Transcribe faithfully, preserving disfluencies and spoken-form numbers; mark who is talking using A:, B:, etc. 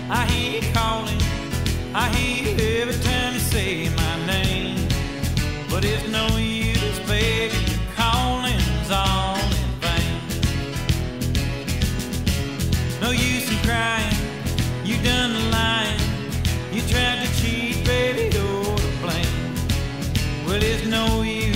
A: I hear you calling, I hear you every time you say my name. But it's no use, baby, your calling's all in vain. No use in crying, you done the lying. You tried to cheat, baby, you're to blame. Well, it's no use.